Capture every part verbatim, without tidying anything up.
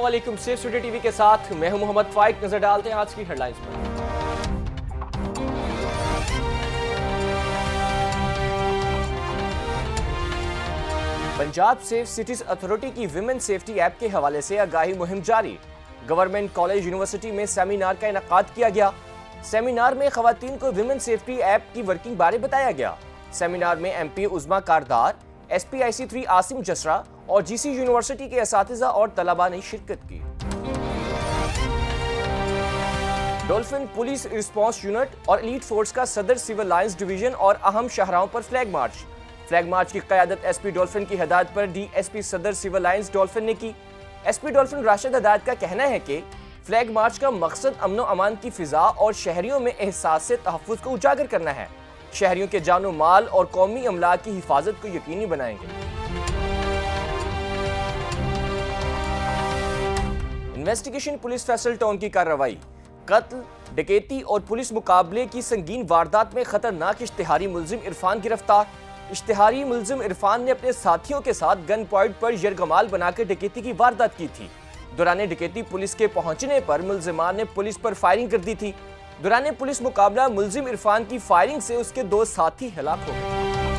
अस्सलामुअलैकुम। Safe city TV के साथ मैं हूं मोहम्मद फाइक। नजर डालते हैं आज की हेडलाइंस पर। पंजाब सेफ सिटीज अथॉरिटी की विमेन सेफ्टी ऐप के हवाले से आगाही मुहिम जारी। गवर्नमेंट कॉलेज यूनिवर्सिटी में सेमिनार का इनेकाद किया गया। सेमिनार में खवातीन को विमेन सेफ्टी ऐप की वर्किंग बारे बताया गया। सेमिनार में M P Uzma Kardar, S P I C three Asim Jasra और जी सी यूनिवर्सिटी के असातिज़ा और तलबा ने शिरकत की। डॉल्फिन पुलिस रिस्पांस यूनिट और एलीट फोर्स का सदर सिविल लाइंस डिवीजन और अहम शहराओं पर फ्लैग मार्च। फ्लैग मार्च की क़यादत एस पी डॉल्फिन की हिदायत पर D S P Saddar civil lines dolphin ने की। एस पी डॉल्फिन राशिद हिदायत का कहना है कि फ्लैग मार्च का मकसद अमन अमान की फिजा और शहरियों में एहसास से तहफ़्फ़ुज़ को उजागर करना है। शहरियों के जानो माल और कौमी अमलाक की हिफाजत को यकीनी बनाएंगे। इन्वेस्टिगेशन पुलिस फैसल टाउन की कार्रवाई। कत्ल, डकैती और पुलिस मुकाबले की संगीन वारदात में खतरनाक इश्तिहारी मुलजिम इरफान गिरफ्तार। इश्तिहारी मुलजिम इरफान ने अपने साथियों के साथ गन पॉइंट पर यरगमाल बनाकर डकैती की वारदात की थी। दौरान डकैती पुलिस के पहुंचने पर मुलजिमान ने पुलिस पर फायरिंग कर दी थी। दौरान पुलिस मुकाबला मुलजिम इरफान की फायरिंग से उसके दो साथी हलाक हो गए।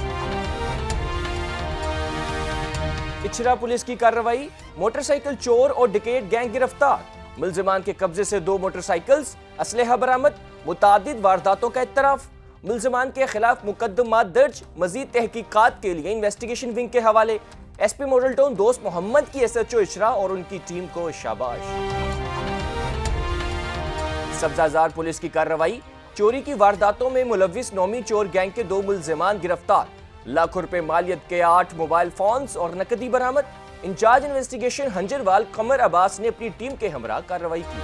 इचरा पुलिस की कार्रवाई। मोटरसाइकिल चोर और डकैत गैंग गिरफ्तार। मुलजिमान के कब्जे से दो मोटरसाइकिल्स, असलहा बरामद। मुतादिद वारदातों का इत्तराफ। मुलजिमान के खिलाफ मुकदमा दर्ज। मजीद तहकीकात के लिए इन्वेस्टिगेशन विंग के हवाले। एस पी मॉडल टाउन दोस्त मोहम्मद की एस एच ओ इचरा और उनकी टीम को शाबाश। सब्जाजार पुलिस की कार्रवाई। चोरी की वारदातों में मुलविस नौमी चोर गैंग के दो मुलजिमान गिरफ्तार। लाखों रुपए मालियत के आठ मोबाइल फोन्स और नकदी बरामद। इंचार्ज इन्वेस्टिगेशन हंजरवाल कमर अब्बास ने अपनी टीम के हमरा कार्रवाई की।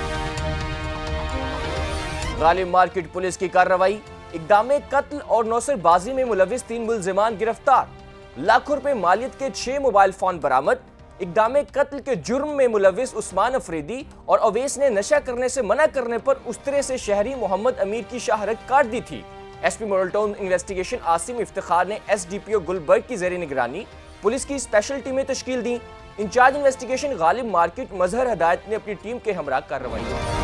गालिब मार्केट पुलिस की कार्रवाई। इक़दाम कत्ल और नौसरबाजी में मुलविस तीन मुलजिमान गिरफ्तार। लाखों रुपए मालियत के छह मोबाइल फोन बरामद। इक़दाम कत्ल के जुर्म में मुलविस उस्मान अफरीदी और अवैस ने नशा करने से मना करने पर उस तरह से शहरी मोहम्मद अमीर की शाहरत काट दी थी। S P Model Town investigation Asim Iftikhar ने S D P O Gulberg की ज़ेरे निगरानी पुलिस की स्पेशल टीमें तश्कील दी। Incharge investigation Ghalib market Mazhar Hidayat ने अपनी टीम के हमरा कार्रवाई की।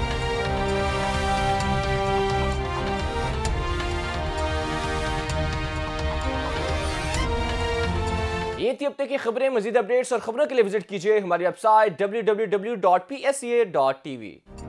ये थी अब तक की खबरें। मजीद अपडेट्स और खबरों के लिए विजिट कीजिए हमारी website W W W dot P S C A dot T we.